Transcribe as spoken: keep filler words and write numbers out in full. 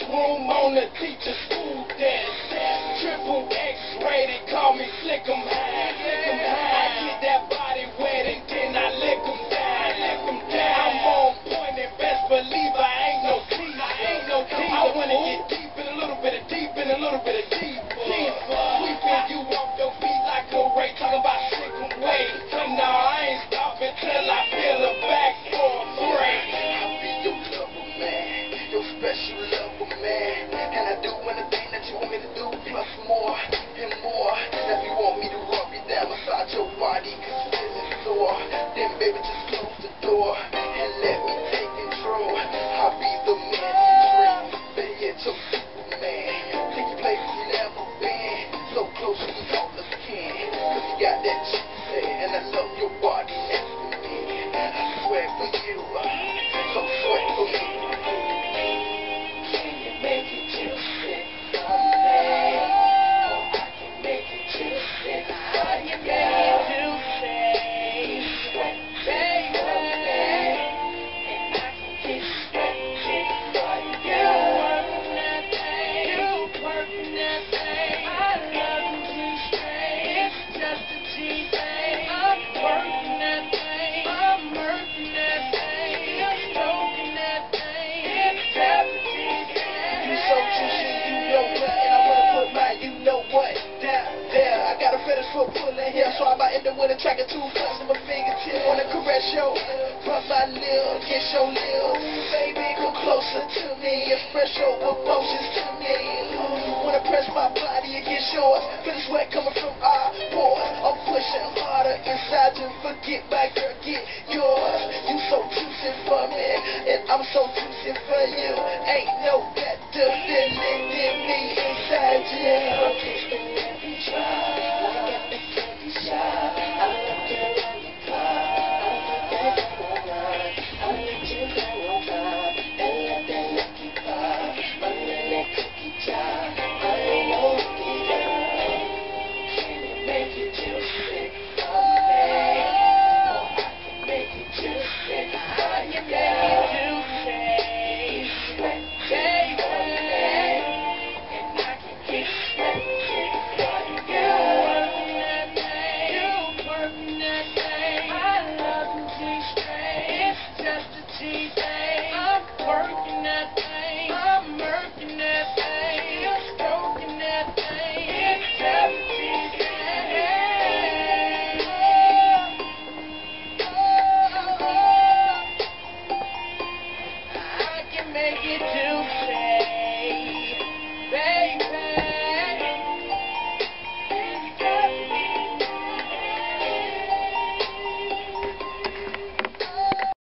classroom on the teacher's school desk. Triple X rated, call me slick 'em high. I get that body wet and then I lick 'em down. I'm on point and best believe I ain't no teaser. I wanna get deep in a little bit of deep in a little bit of deeper. Sweeping you off your feet like a ray, talking about slick 'em way. No, I ain't stopping till I feel a back for a break. I'll be your lover, man, your special lover, man, and I do anything that you want me to do, plus more and more. If you want me to rub you down beside your body, cause feeling sore, then baby just close the door and let me take control. I'll be the man you dream, better yet your Superman. Take you places you never been, so close you know the skin, cause you got that cheap set, and I love your body next to me. I swear for you, so sweat for me. Can you make it juicy for me? Or I can make it juicy for you, girl. Juicy, sweat, baby. And I can get sweaty for you, girl. Working that thing, you working that thing. I love you G-string, it's just a G-thing. I'm working that thing, I'm working that thing. I'm stroking that thing, it's just a G-thing. You so juicy, you know what, and I wanna put my you know what down there. I got a fetish for pulling here, so I might end up with a track or two cuts in my fingertip. Wanna caress your lip, rub my lip, get your lip. Baby, come closer to me, express your emotions to me. Wanna press my body against yours, feel the sweat coming from our pores. I'm pushing harder inside you, forget my girl, get yours. You so juicy for me, and I'm so juicy for you. Ain't no better feeling than me inside you. Tasting every drop, like at the candy shop. I love to run the clock. I love that one. I let you hang on top and let that lucky pop under that cookie jar. I ain't no rookie, girl. Can you make it juicy for me? Or I can make it juicy for you, girl. Juicy, sweat, baby. And I can get sweaty for you, girl. Working that thing, you working that thing. I love you G-string, it's just a G-thing. I'm working that thing, I'm working that thing. You're stroking that thing, it's just a G-thing. Oh, oh, oh. I can make it do